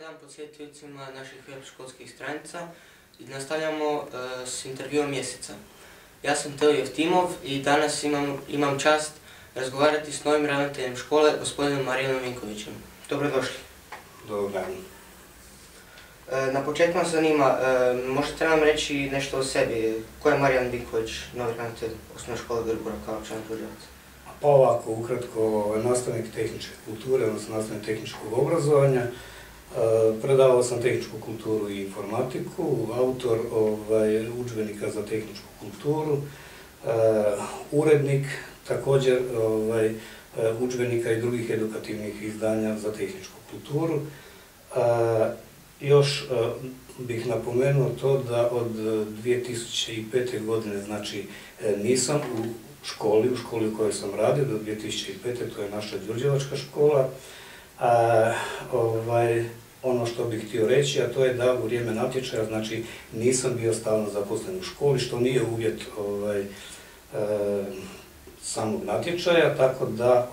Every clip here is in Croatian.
dan posjetiocima naših web školskih stranica i nastavljamo s intervjuom mjeseca. Ja sam Teo Jeftimov i danas imam čast razgovarati s novim ravnateljem škole, gospodinom Marijanom Vinkovićem. Dobrodošli. Dobar dan. Na početku nas zanima, možete nam reći nešto o sebi? Ko je Marijan Vinković, novi ravnatelj osnovne škole Grigora Karlovčana Đurđevac? Pa ovako, ukratko, nastavnik tehničke kulture, odnosno nastavnik tehničkog obrazovanja. Predavao sam tehničku kulturu i informatiku, autor udžbenika za tehničku kulturu, urednik također udžbenika i drugih edukativnih izdanja za tehničku kulturu. Još bih napomenuo to da od 2005. godine, znači nisam u školi u kojoj sam radio do 2005. to je naša đurđevačka škola. Ono što bih htio reći, a to je da u vrijeme natječaja, znači nisam bio stalno zaposlen u školi, što nije uvjet samog natječaja, tako da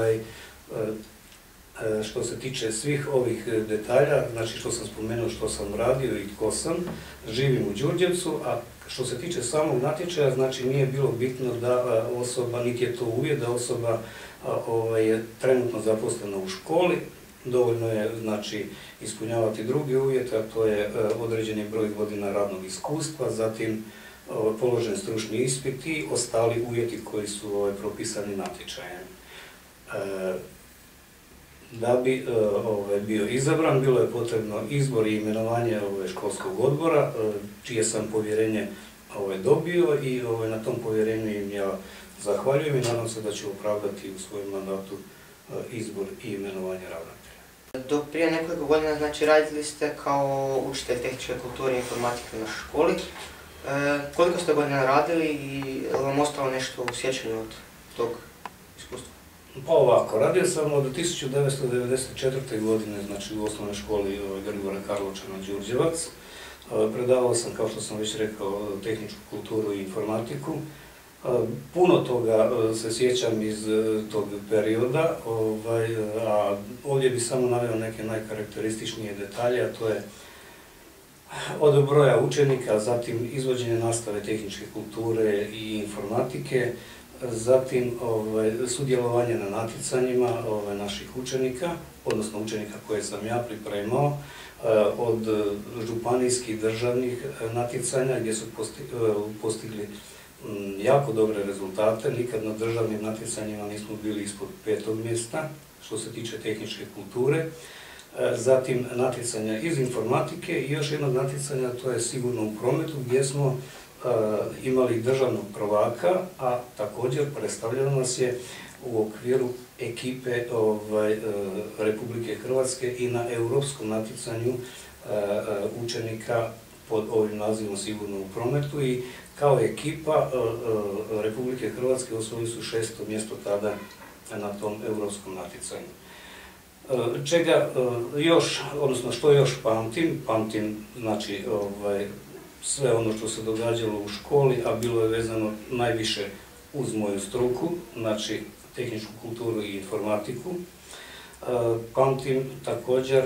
što se tiče svih ovih detalja, znači što sam spomenuo što sam radio i tko sam, živim u Đurđevcu, a što se tiče samog natječaja, znači nije bilo bitno da osoba, niti je to uvjet da osoba je trenutno zaposlena u školi, dovoljno je znači ispunjavati drugi uvjet, a to je određeni broj godina radnog iskustva, zatim položen stručni ispit i ostali uvjeti koji su propisani natječajem. Da bi bio izabran, bilo je potrebno izbor i imenovanje školskog odbora, čije sam povjerenje dobio i na tom povjerenju im ja zahvaljujem i nadam se da ću opravdati u svojem mandatu izbor i imenovanje ravnatelja. Do prije nekoliko godina, znači, radili ste kao učitelj tehničke kulture i informatike u našoj školi. Koliko ste godina radili i je li vam ostalo nešto u sjećanju od tog iskustva? Pa ovako, radio sam od 1994. godine, znači u osnovnoj školi Grigora Karlovčana Đurđevac. Predavao sam, kao što sam već rekao, tehničku kulturu i informatiku. Puno toga se sjećam iz tog perioda, a ovdje bi samo naveo neke najkarakterističnije detalje, a to je od broja učenika, zatim izvođenje nastave tehničke kulture i informatike, zatim sudjelovanje na natjecanjima naših učenika, odnosno učenika koje sam ja pripremao, od županijskih državnih natjecanja gdje su postigli jako dobre rezultate. Nikad na državnim natjecanjima nismo bili ispod 5. mjesta što se tiče tehničke kulture. Zatim natjecanja iz informatike i još jednog natjecanja, to je sigurno u prometu, gdje smo imali državnog prvaka, a također predstavljeno nas je u okviru ekipe Republike Hrvatske i na europskom natjecanju učenika pod ovim nazivom Sigurno u prometu i kao ekipa Republike Hrvatske osvojili su 6. mjesto tada na tom europskom natjecanju. Čega još, odnosno što još pamtim znači sve ono što se događalo u školi, a bilo je vezano najviše uz moju struku, znači tehničku kulturu i informatiku. Pamtim također,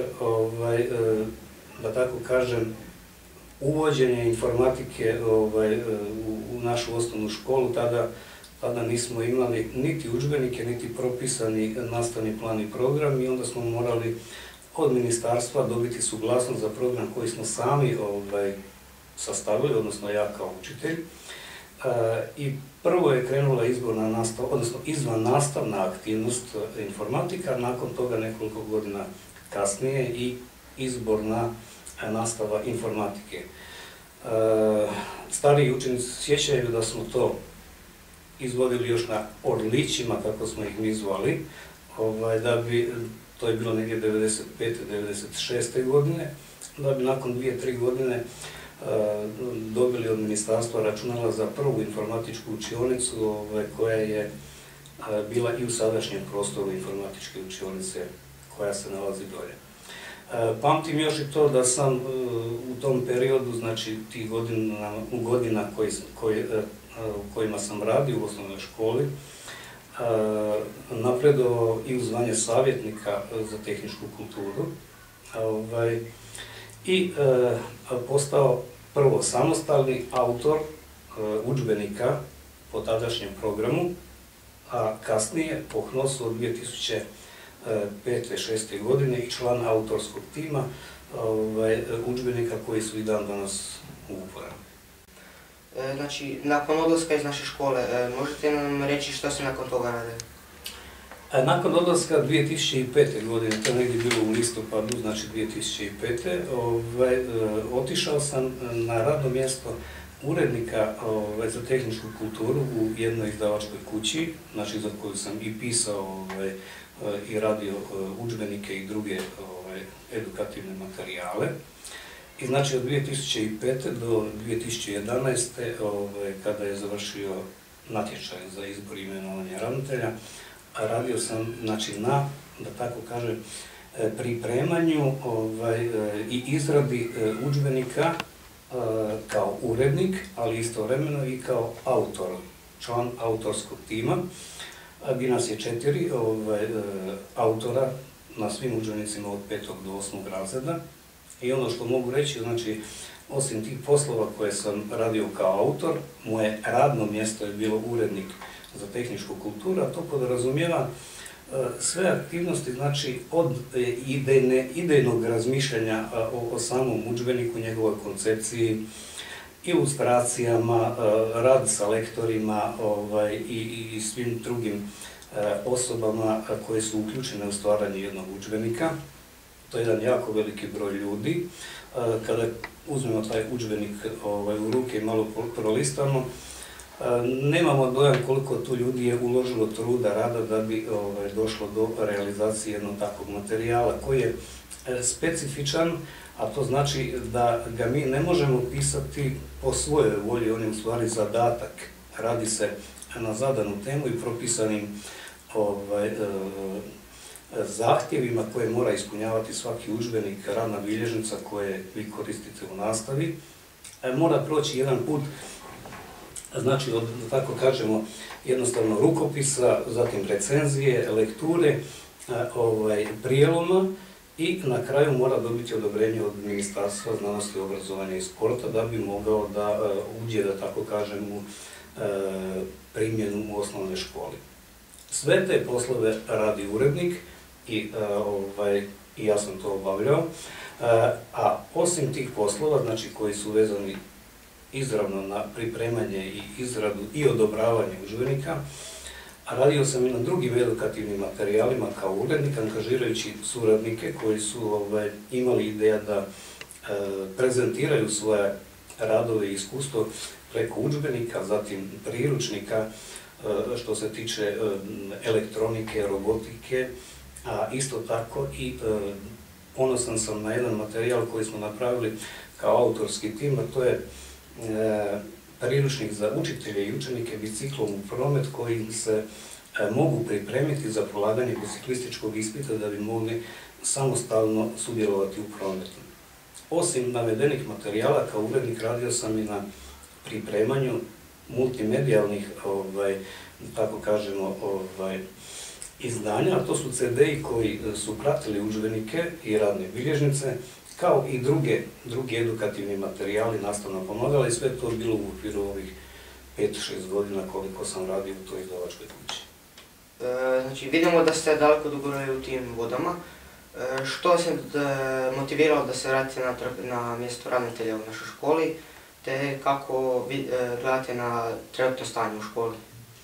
da tako kažem, uvođenje informatike u našu osnovnu školu. Tada nismo imali niti udžbenike, niti propisani nastavni plan i program i onda smo morali od ministarstva dobiti suglasnost za program koji smo sami sastavili, odnosno ja kao učitelj. I prvo je krenula izborna nastava, odnosno izvannastavna aktivnost informatika, nakon toga nekoliko godina kasnije i izborna nastava informatike. Stariji učenici sjećaju da smo to izvodili još na orlićima, kako smo ih mi zvali, to je bilo negdje 95. 96. godine, da bi nakon 2-3 godine dobili od ministarstva računala za prvu informatičku učionicu koja je bila i u sadašnjem prostoru informatičke učionice koja se nalazi dolje. Pamtim još i to da sam u tom periodu, znači tih godina u kojima sam radio u osnovnoj školi, napredovao i u zvanje savjetnika za tehničku kulturu. i postao prvo samostalni autor udžbenika po tadašnjem programu, a kasnije po HNOS-u od 2005-2006. godine i član autorskog tima udžbenika koji su i dan danas u uporabi. Znači, nakon odlaska iz naše škole, možete nam reći što se nakon toga radi? Nakon odlaska 2005. godine, to je negdje bilo u listopadu, znači 2005. Otišao sam na radno mjesto urednika za tehničku kulturu u jednoj izdavačkoj kući, znači za koju sam i pisao i radio udžbenike i druge edukativne materijale. I znači od 2005. do 2011. kada je završio natječaj za izbor i imenovanje ravnatelja, radio sam znači na, da tako kažem, pripremanju i izradi udžbenika kao urednik, ali istovremeno i kao autor, član autorskog tima, gdje nas je 4 autora na svim udžbenicima od 5. do 8. razreda. I ono što mogu reći, znači, osim tih poslova koje sam radio kao autor, moje radno mjesto je bilo urednik za tehničku kulturu, a to podrazumijeva sve aktivnosti, znači od idejnog razmišljanja o samom udžbeniku, njegovoj koncepciji, ilustracijama, rad sa lektorima i svim drugim osobama koje su uključene u stvaranje jednog udžbenika. To je jedan jako veliki broj ljudi. Kada uzmemo taj udžbenik u ruke i malo prolistamo, nemamo dojam koliko tu ljudi je uložilo truda, rada da bi došlo do realizacije jednog takvog materijala koji je specifičan, a to znači da ga mi ne možemo pisati po svojoj volji, on je u stvari zadatak. Radi se na zadanu temu i propisanim zahtjevima koje mora ispunjavati svaki udžbenik, radna bilježnica koje vi koristite u nastavi. Mora proći jedan put, znači od, da tako kažemo, jednostavno rukopisa, zatim recenzije, lekture, prijeloma i na kraju mora dobiti odobrenje od Ministarstva znanosti, obrazovanja i sporta da bi mogao da uđe, da tako kažem, u primjenu u osnovnoj školi. Sve te poslove radi urednik i ja sam to obavljao, a osim tih poslova, znači koji su vezani izravno na pripremanje i izradu i odobravanje udžbenika, radio sam i na drugim edukativnim materijalima kao urednik, angažirajući suradnike koji su imali ideja da prezentiraju svoje radove i iskustvo preko udžbenika, zatim priručnika što se tiče elektronike, robotike, a isto tako i ponosan sam na jedan materijal koji smo napravili kao autorski tim, a to je priručnik za učitelje i učenike biciklom u promet koji se mogu pripremiti za polaganje biciklističkog ispita da bi mogli samostalno sudjelovati u prometu. Osim navedenih materijala, kao urednik radio sam i na pripremanju multimedijalnih, tako kažemo, izdanja, a to su CD-i koji su pratili udžbenike i radne bilježnice, kao i drugi edukativni materijali, nastavna pomagala i sve to je bilo u okviru ovih 5-6 godina koliko sam radio u toj izdavačkoj kući. Znači, vidimo da ste daleko dogurali u tim vodama. Što se motiviralo da se vratite na mjesto ravnatelja u našoj školi, te kako gledate na trenutno stanje u školi?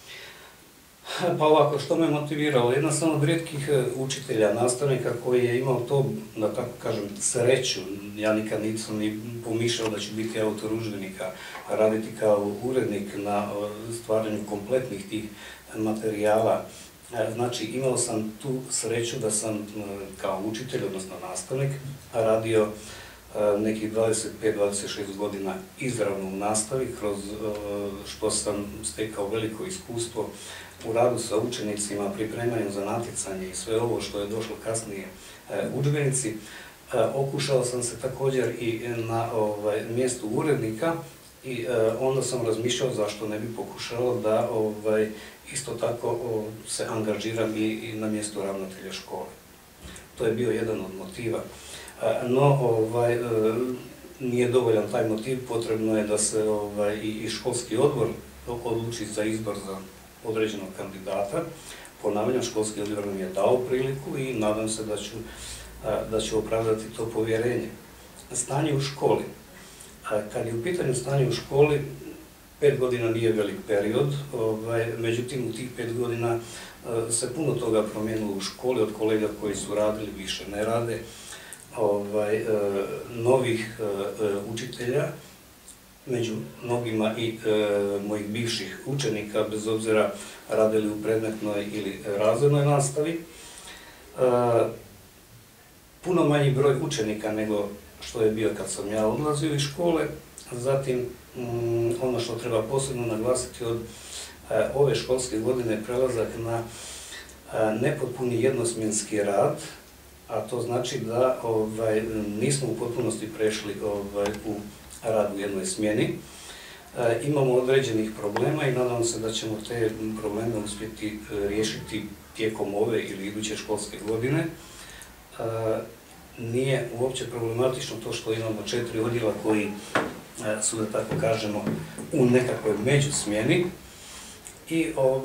Pa ovako, što me motiviralo? Jedan sam od rijetkih učitelja, nastavnika koji je imao to, da tako kažem, sreću. Ja nikad nisam ni pomišljao da ću biti autor udžbenika, raditi kao urednik na stvaranju kompletnih tih materijala. Znači, imao sam tu sreću da sam kao učitelj, odnosno nastavnik, radio nekih 25-26 godina izravno u nastavi, kroz što sam stekao veliko iskustvo u radu sa učenicima, pripremanju za natjecanje i sve ovo što je došlo kasnije udžbenici. Okušao sam se također i na mjestu urednika i onda sam razmišljao zašto ne bi pokušao da isto tako se angažiram i na mjestu ravnatelja škole. To je bio jedan od motiva. no nije dovoljan taj motiv, potrebno je da se i školski odbor odluči za izbor za određenog kandidata. Ponavljam, školski odbor mi je dao priliku i nadam se da ću opravdati to povjerenje. Stanje u školi. Kad je u pitanju stanje u školi, 5 godina nije velik period, međutim u tih 5 godina se puno toga promijenilo u školi, od kolega koji su radili više ne rade, novih učitelja, među mnogima i mojih bivših učenika, bez obzira radili u predmetnoj ili razrednoj nastavi. Puno manji broj učenika nego što je bio kad sam ja odlazio iz škole. Zatim, ono što treba posebno naglasiti od ove školske godine, prelazak na nepotpuni jednosmjenski rad, a to znači da nismo u potpunosti prešli u rad u jednoj smjeni. Imamo određenih problema i nadam se da ćemo te probleme uspjeti riješiti tijekom ove ili iduće školske godine. Nije uopće problematično to što imamo 4 odjela koji su, da tako kažemo, u nekakvoj međusmjeni i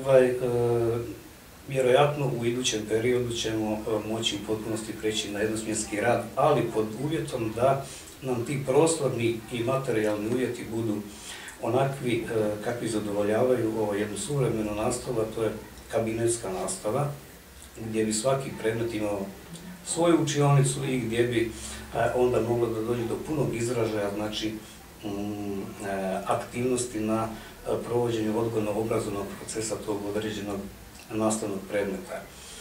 vjerojatno u idućem periodu ćemo moći u potpunosti preći na jednosmjenski rad, ali pod uvjetom da nam ti prostorni i materijalni uvjeti budu onakvi kakvi zadovoljavaju jednu suvremenu nastavu, a to je kabinetska nastava, gdje bi svaki predmet imao svoju učionicu i gdje bi onda moglo da dođe do punog izražaja, znači aktivnosti na provođenju odgojno-obrazovnog procesa tog određenog nastavnog predmeta.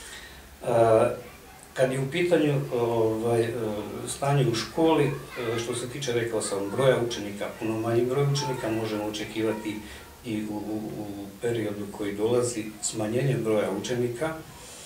Kad je u pitanju stanje u školi, što se tiče, rekao sam, broja učenika, puno manji broj učenika, možemo očekivati i u periodu koji dolazi smanjenje broja učenika.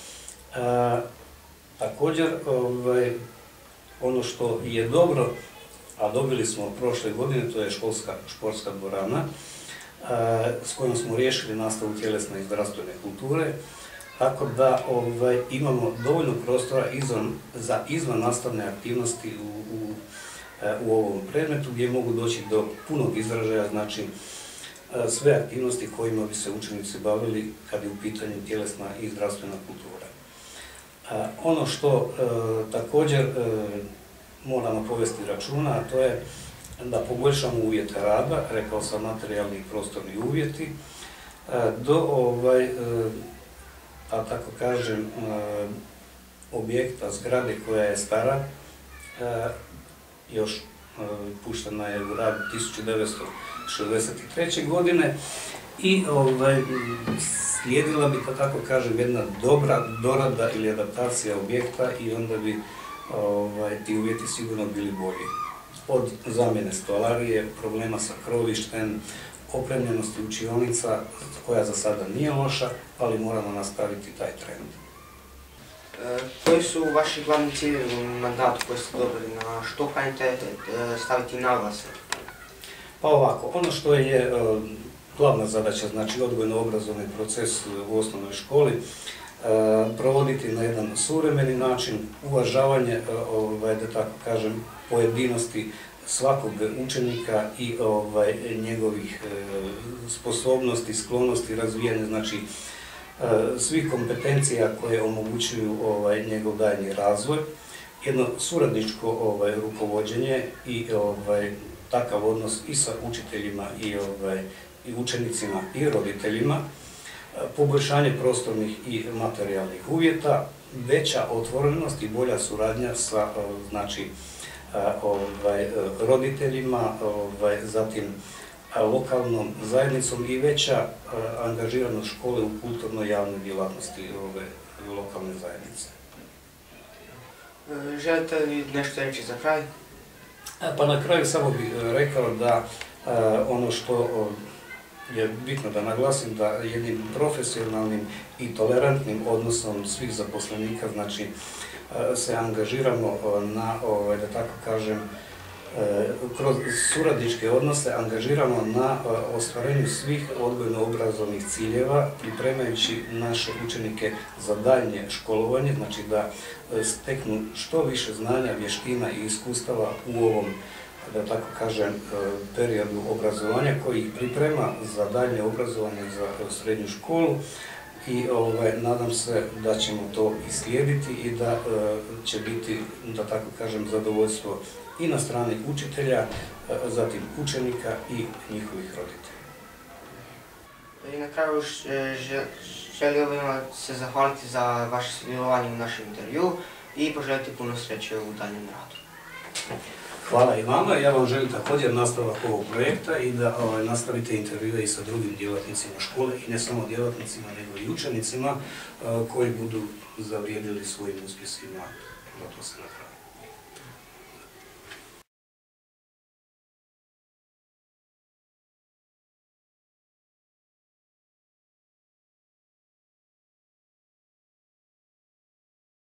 Također, ono što je dobro, a dobili smo prošle godine, to je športska dvorana, s kojom smo riješili nastavu tjelesne i zdravstvene kulture, tako da imamo dovoljno prostora za izvannastavne aktivnosti u ovom predmetu, gdje mogu doći do punog izražaja, znači sve aktivnosti kojima bi se učenici bavili kad je u pitanju tjelesna i zdravstvena kultura. Ono što također moramo povesti računa, a to je da poboljšamo uvjete rada, rekao sam, materijalni i prostorni uvjeti, do a tako kažem, objekta, zgrade koja je stara, još puštena je u rad 1963. godine i slijedila bi, da tako kažem, jedna dobra dorada ili adaptacija objekta i onda bi ti uvjeti sigurno bili bolji. Od zamjene stolarije, problema sa krovištem, opremljenosti učionica, koja za sada nije loša, ali moramo nastaviti taj trend. Koji su vaši glavni ciljevi u mandatu koji ste dobili, na što kanite staviti naglasak? Pa ovako, ono što je glavna zadaća, znači odgojno-obrazovni proces u osnovnoj školi, provoditi na jedan suvremeni način, uvažavanje, da tako kažem, pojedinosti svakog učenika i njegovih sposobnosti, sklonosti, razvijanja, znači svih kompetencija koje omogućuju njegov daljnji razvoj, jedno suradničko rukovođenje i takav odnos i sa učiteljima i učenicima i roditeljima, poboljšanje prostornih i materijalnih uvjeta, veća otvorenost i bolja suradnja sa roditeljima, zatim lokalnom zajednicom i veća angažiranost škole u kulturnoj javnoj djelatnosti lokalne zajednice. Želite li nešto reći za kraj? Pa na kraju samo bih rekao da ono što je bitno da naglasim, da jednim profesionalnim i tolerantnim odnosom svih zaposlenika, znači se angažiramo na, da tako kažem, kroz suradničke odnose angažiramo na ostvarenju svih odgojno-obrazovnih ciljeva, pripremajući naše učenike za daljnje školovanje, znači da steknu što više znanja, vještina i iskustava u ovom, da tako kažem, periodu obrazovanja koji ih priprema za daljnje obrazovanje za srednju školu. I nadam se da ćemo to i slijediti i da će biti, da tako kažem, zadovoljstvo i na strani učitelja, zatim učenika i njihovih roditelja. I na kraju želio bih vam se zahvaliti za vaše sudjelovanje u našem intervju i poželiti puno sreće u daljem radu. Hvala i vama, ja vam želim također nastavak ovog projekta i da nastavite intervjue i sa drugim djelatnicima škole i ne samo djelatnicima nego i učenicima koji budu zavrijedili svojim uspjesima, da to se napravi.